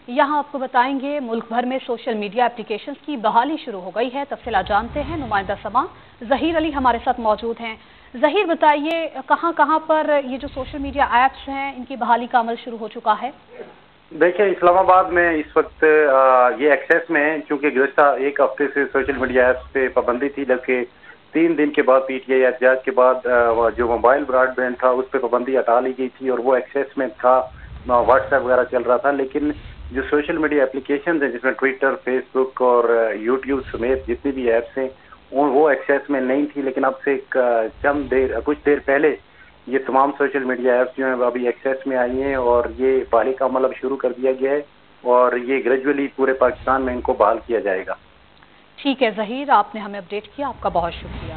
यहाँ आपको बताएंगे मुल्क भर में सोशल मीडिया एप्लीकेशंस की बहाली शुरू हो गई है। तफसीलात जानते हैं, नुमाइंदा समा जहीर अली हमारे साथ मौजूद हैं। जहीर, बताइए कहाँ कहाँ पर ये जो सोशल मीडिया ऐप्स हैं इनकी बहाली का अमल शुरू हो चुका है? देखिए, इस्लामाबाद में इस वक्त ये एक्सेस में है, क्योंकि गुज़श्ता एक हफ्ते से सोशल मीडिया ऐप्स पे पाबंदी थी, जबकि 3 दिन के बाद पीटीआई एहतजाज के बाद जो मोबाइल ब्रॉडबैंड था उस पर पाबंदी हटा ली गई थी और वो एक्सेस में था, व्हाट्सएप वगैरह चल रहा था। लेकिन जो सोशल मीडिया एप्लीकेशन है जिसमें ट्विटर, फेसबुक और यूट्यूब समेत जितनी भी ऐप्स हैं वो एक्सेस में नहीं थी। लेकिन अब से कुछ देर पहले ये तमाम सोशल मीडिया ऐप्स जो हैं अभी एक्सेस में आई हैं और ये बहाली का अमल अब शुरू कर दिया गया है और ये ग्रेजुअली पूरे पाकिस्तान में इनको बहाल किया जाएगा। ठीक है जहीर, आपने हमें अपडेट किया, आपका बहुत शुक्रिया।